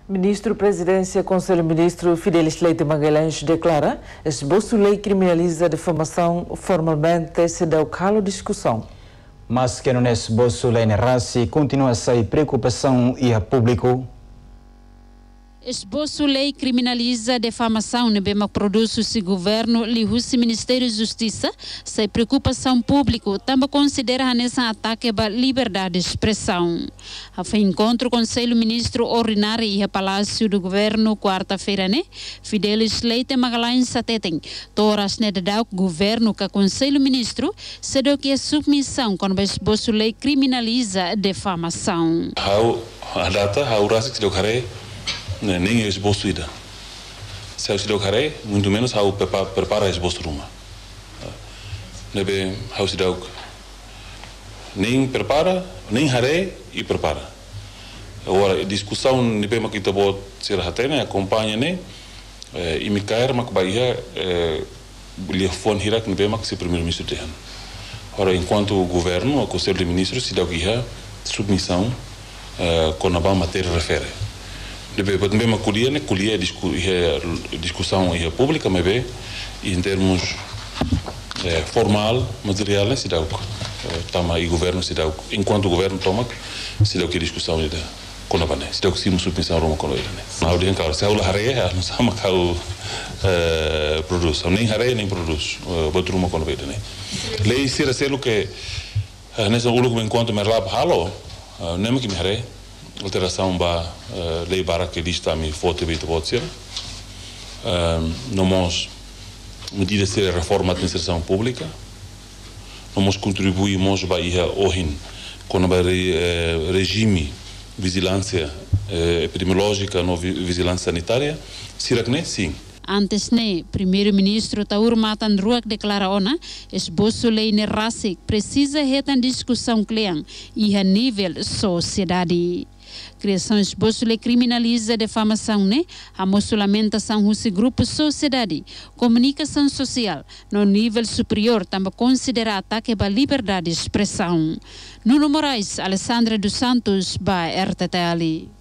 Ministro-Presidência Conselho Ministro Fidelis Leite Magalhães declara esboço lei criminaliza difamação formalmente se deu calo discussão. Mas que não é esboço lei na raça continua a sair preocupação e a público. Esboço lei criminaliza defamação no bem produz o governo lihusi Ministério da Justiça sem preocupação público também considera nesse ataque à liberdade de expressão. A foi encontro o Conselho Ministro Ordinário e o Palácio do Governo quarta-feira, né? Fidelis Leite Magalhães Satetem, toras ne da governo que Conselho Ministro se deu que a submissão quando o esboço lei criminaliza defamação. A data, a urasa que deu care nem é esboço ida. Se eu se deu care, muito menos ao prepara esboço ruma. Nebe ao se deu nem prepara, nem hare e prepara. Agora discussão nebe makita bot ser hatene acompanha né e me cair mak baia telefone hirak nebe mak se primeiro-ministro tem. Ora enquanto o governo, o Conselho de Ministros se deu guia submissão com a matéria refere. Deve mesmo colher discussão pública, mas em termos formal, material, se dá tama e governo se dá enquanto o governo toma se dá que discussão com a bane se dá que se submissão roma com ele né. Na ordem cara se aula hareia não sama cau produz nem hareia nem produz botar ruma com ele né. Lei será ser o que nessa último encontro me lab halo nem me que me hareia alteração ba lei bara que lista me foto bem pode ser nós medidas de reforma da administração pública nós contribuímos para ir hoje com o regime vigilância epidemiológica no vigilância sanitária será que sim. Antes ne primeiro-ministro Taur Matan Ruak declara ona esboço lei ne rasik precisa retan discussão clean e a nível sociedade. Criação esboço lei criminaliza defamação né a lamentação do grupo sociedade comunicação social no nível superior também considera ataque à liberdade de expressão. Nuno Moraes, Alessandra dos Santos, ba RTTL.